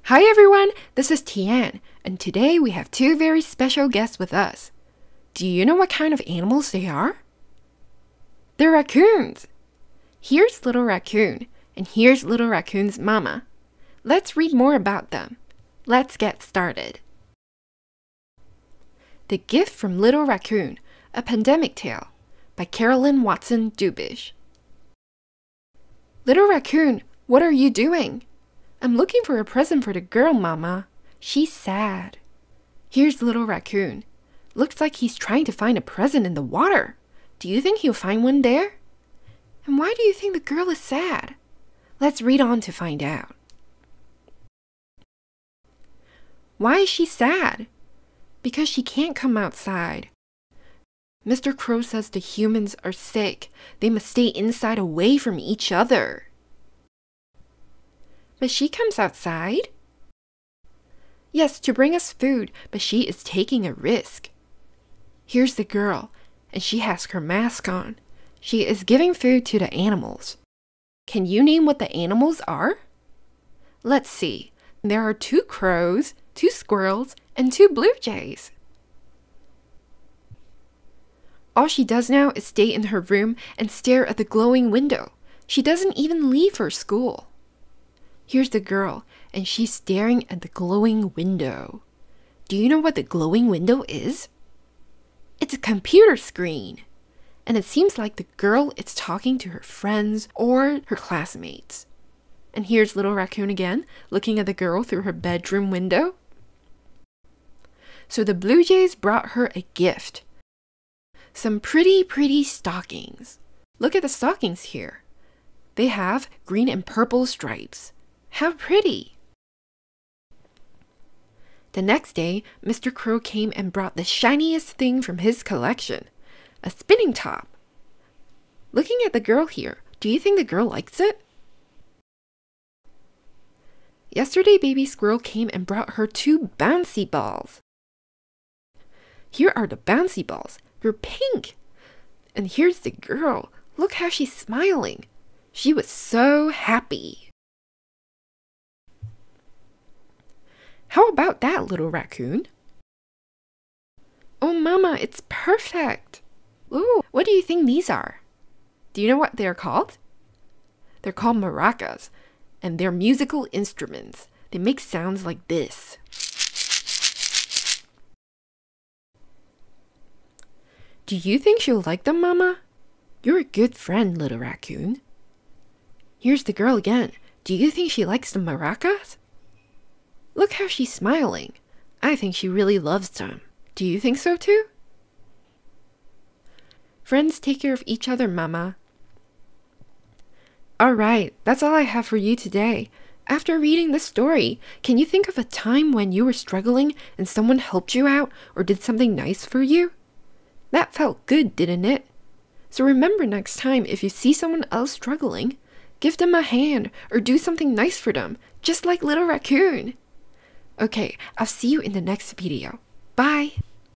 Hi everyone, this is Tian, and today we have two very special guests with us. Do you know what kind of animals they are? They're raccoons! Here's little raccoon, and here's little raccoon's mama. Let's read more about them. Let's get started. The Gift from Little Raccoon, A Pandemic Tale by Carolyn Dubisch. Little Raccoon, what are you doing? I'm looking for a present for the girl, Mama. She's sad. Here's Little Raccoon. Looks like he's trying to find a present in the water. Do you think he'll find one there? And why do you think the girl is sad? Let's read on to find out. Why is she sad? Because she can't come outside. Mr. Crow says the humans are sick. They must stay inside away from each other. But she comes outside? Yes, to bring us food, but she is taking a risk. Here's the girl, and she has her mask on. She is giving food to the animals. Can you name what the animals are? Let's see. There are 2 crows, 2 squirrels, and 2 blue jays. All she does now is stay in her room and stare at the glowing window. She doesn't even leave her school. Here's the girl, and she's staring at the glowing window. Do you know what the glowing window is? It's a computer screen. And it seems like the girl is talking to her friends or her classmates. And here's Little Raccoon again, looking at the girl through her bedroom window. So the Blue Jays brought her a gift. Some pretty stockings. Look at the stockings here. They have green and purple stripes. How pretty! The next day, Mr. Crow came and brought the shiniest thing from his collection, a spinning top. Looking at the girl here, do you think the girl likes it? Yesterday, Baby Squirrel came and brought her 2 bouncy balls. Here are the bouncy balls. They're pink. And here's the girl. Look how she's smiling. She was so happy. How about that, Little Raccoon? Oh, Mama, it's perfect. Ooh, what do you think these are? Do you know what they're called? They're called maracas, and they're musical instruments. They make sounds like this. Do you think she'll like them, Mama? You're a good friend, Little Raccoon. Here's the girl again. Do you think she likes the maracas? Look how she's smiling. I think she really loves them. Do you think so too? Friends take care of each other, Mama. Alright, that's all I have for you today. After reading this story, can you think of a time when you were struggling and someone helped you out or did something nice for you? That felt good, didn't it? So remember next time if you see someone else struggling, give them a hand or do something nice for them, just like Little Raccoon. Okay, I'll see you in the next video. Bye!